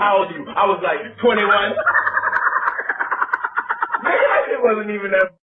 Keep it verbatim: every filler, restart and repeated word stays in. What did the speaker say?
How old are you? I was like twenty-one. Maybe that shit wasn't even that